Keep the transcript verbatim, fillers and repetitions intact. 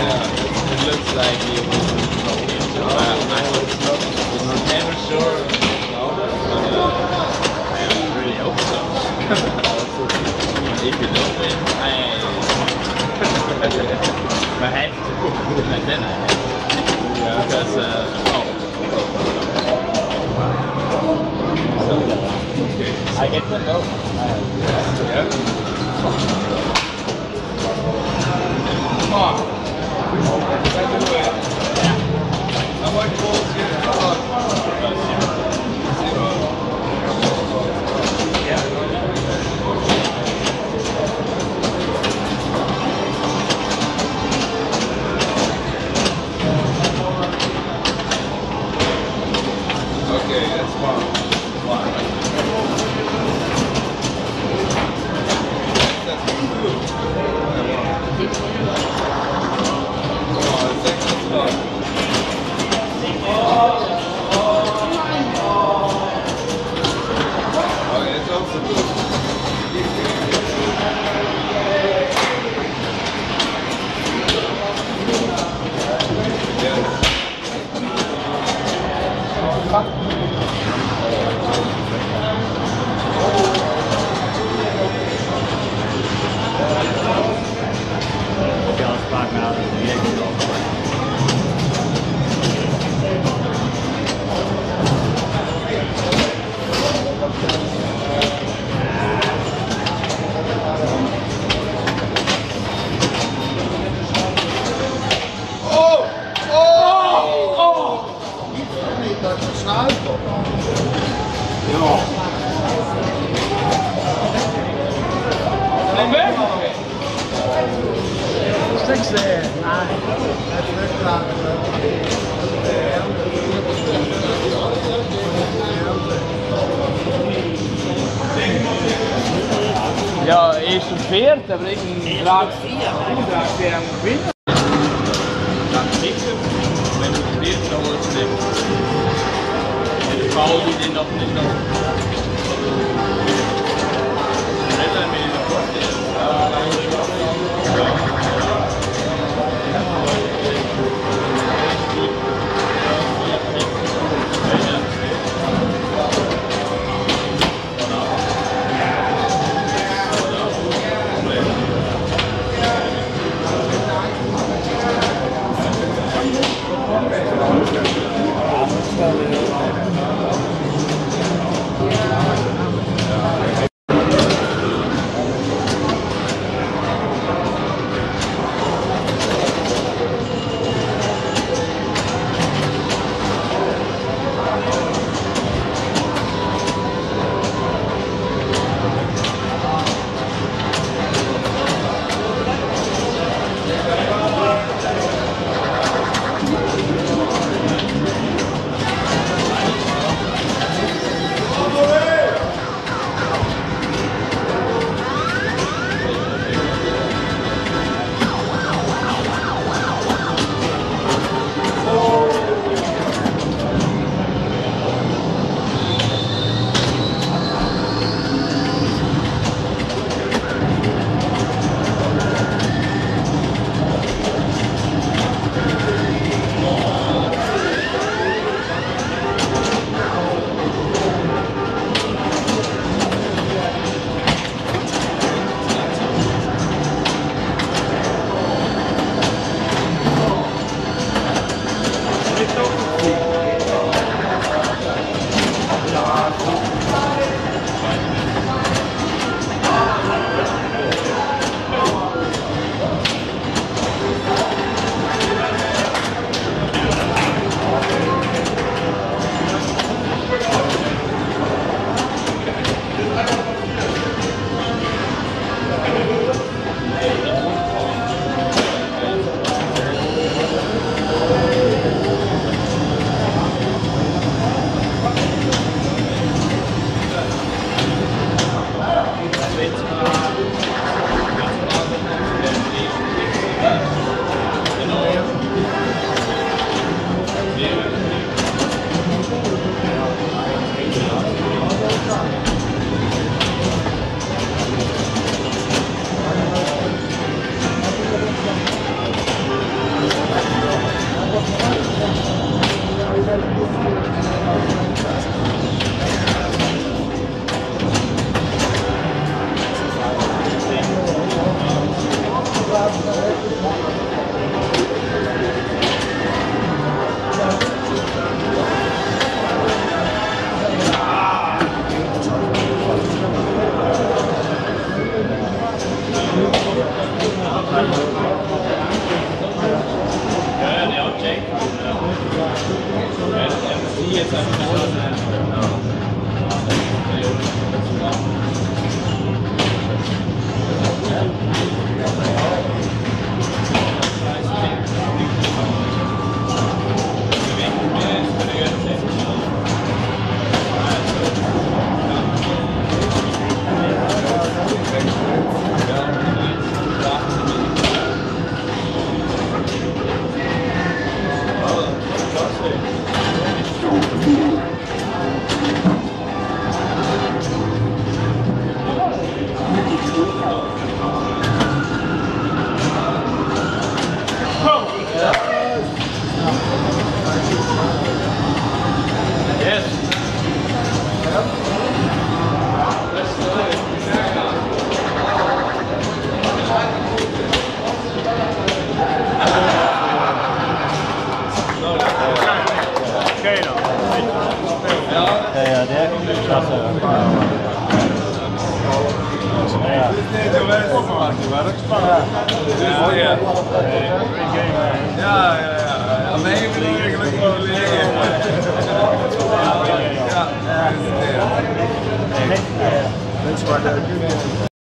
it looks like you will go into uh, I was never sure, no, but uh, I really hope so. If you don't win, I, I have to, and then I have to, yeah. Because, uh, oh, so, I get to know. Yeah. Come on. How much balls here? Okay, that's fine. Six there, nine. That's their clock. Ja, eerst een veert, dan brengt een draak vier. Hoe draak weer aan de winnen? Dan fixen, wenn du probierst, dann holst du den. Den Bau, die den noch nicht noch. Retter mir den vorstellen. Ja, Ja, ja, ja. Alleen ik bedoel eigenlijk gewoon leren. Ja, ja.